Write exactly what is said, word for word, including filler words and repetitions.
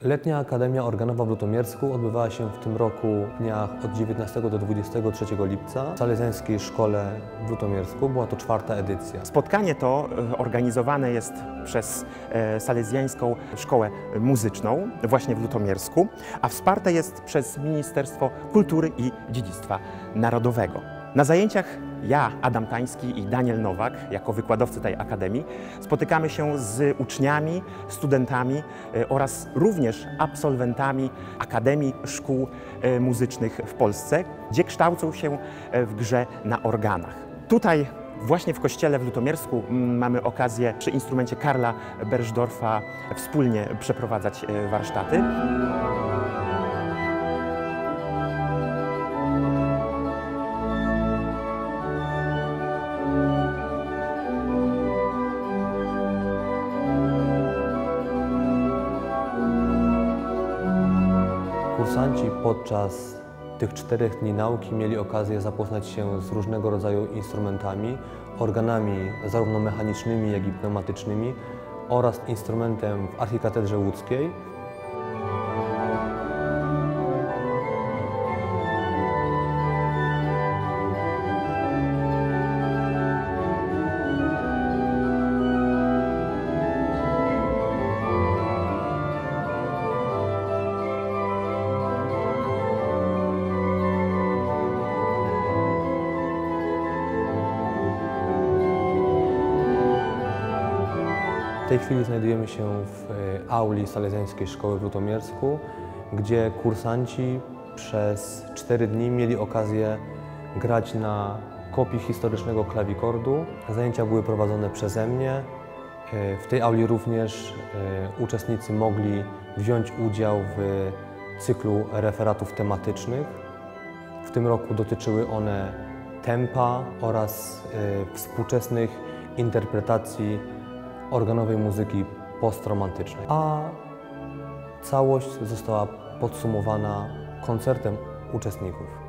Letnia Akademia Organowa w Lutomiersku odbywała się w tym roku w dniach od dziewiętnastego do dwudziestego trzeciego lipca w Salezjańskiej Szkole w Lutomiersku. Była to czwarta edycja. Spotkanie to organizowane jest przez Salezjańską Szkołę Muzyczną właśnie w Lutomiersku, a wsparte jest przez Ministerstwo Kultury i Dziedzictwa Narodowego. Na zajęciach ja, Adam Tański i Daniel Nowak, jako wykładowcy tej akademii, spotykamy się z uczniami, studentami oraz również absolwentami Akademii Szkół Muzycznych w Polsce, gdzie kształcą się w grze na organach. Tutaj właśnie w kościele w Lutomiersku mamy okazję przy instrumencie Karla Berżdorfa wspólnie przeprowadzać warsztaty. Kursanci podczas tych czterech dni nauki mieli okazję zapoznać się z różnego rodzaju instrumentami, organami zarówno mechanicznymi, jak i pneumatycznymi oraz instrumentem w Archikatedrze Łódzkiej. W tej chwili znajdujemy się w auli Salezjańskiej Szkoły w Lutomiersku, gdzie kursanci przez cztery dni mieli okazję grać na kopii historycznego klawikordu. Zajęcia były prowadzone przeze mnie. W tej auli również uczestnicy mogli wziąć udział w cyklu referatów tematycznych. W tym roku dotyczyły one tempa oraz współczesnych interpretacji organowej muzyki postromantycznej, a całość została podsumowana koncertem uczestników.